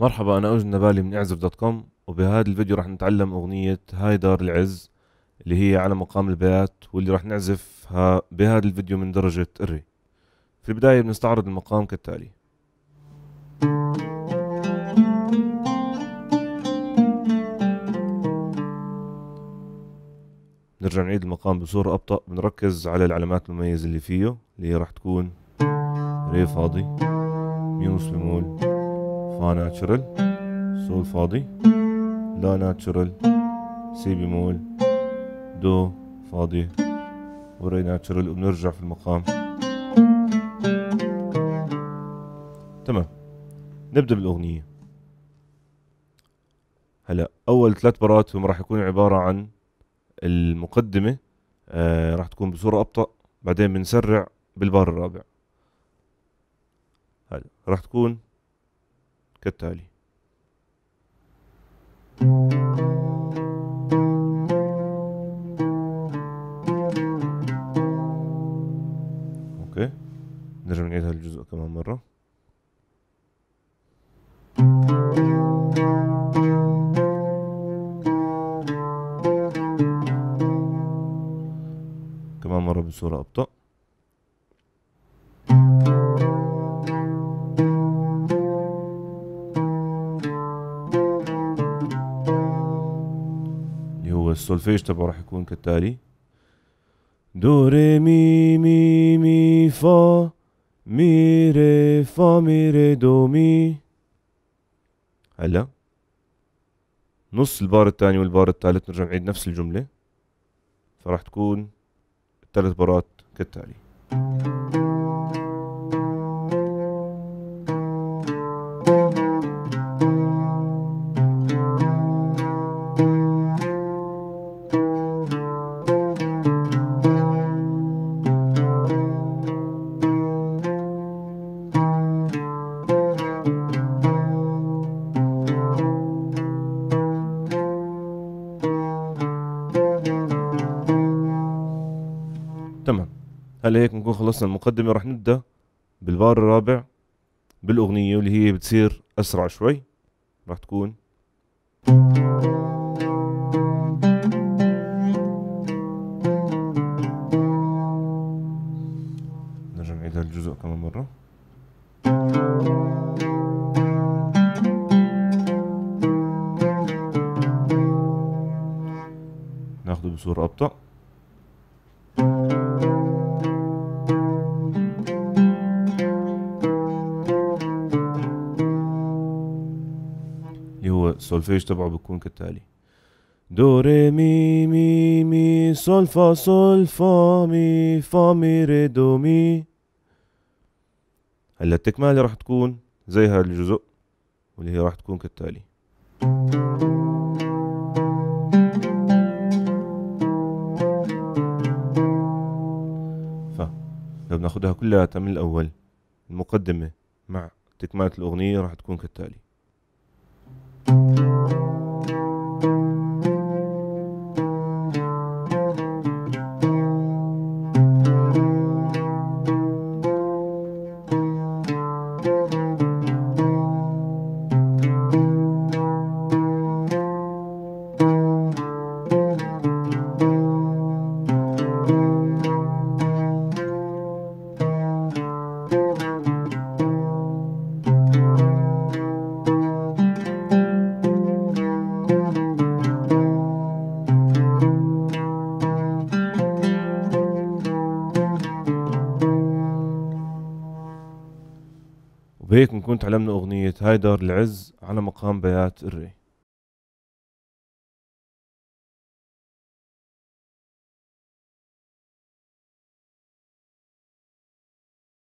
مرحبا، أنا أوجد نبالي من اعزف دوت كوم، وبهذا الفيديو راح نتعلم أغنية هاي دار العز اللي هي على مقام البيات، واللي راح نعزفها بهذا الفيديو من درجة الري. في البداية بنستعرض المقام كالتالي. نرجع نعيد المقام بصورة أبطأ، بنركز على العلامات المميزة اللي فيه، اللي هي راح تكون ري فاضي، ميوس بمول، فا ناتشرال، سول فاضي، لا ناتشرال، سي بمول، دو فاضي، وري ناتشرال، وبنرجع في المقام. تمام، نبدأ بالأغنية. هلا أول 3 بارات هم راح يكونوا عبارة عن المقدمة، راح تكون بصورة أبطأ، بعدين بنسرع بالبار الرابع. هلا راح تكون كالتالي. اوكي، نرجع نعيد هذا الجزء كمان مرة. كمان مرة بصورة أبطأ. اللي هو السولفيج تبعه راح يكون كالتالي: دو ري مي مي مي فا مي ري فا مي ري دو مي. هلا نص البار الثاني والبار الثالث نرجع نعيد نفس الجملة، فراح تكون ال3 بارات كالتالي. تمام، هلا هيك نكون خلصنا المقدمة. راح نبدأ بالبار الرابع بالأغنية، واللي هي بتصير أسرع شوي. راح تكون نرجع نعيد هالجزء كمان مرة. ناخده بصورة أبطأ. اللي هو السولفيج تبعه بيكون كالتالي: دو ري مي مي مي سول فا مي فا مي ري دو مي. هلا التكمالة راح تكون زي هذا الجزء، واللي هي راح تكون كالتالي. لو بناخدها كلها من الأول، المقدمة مع تكملة الأغنية راح تكون كالتالي. وبهيك نكون تعلمنا أغنية هاي دار العز على مقام بيات الري.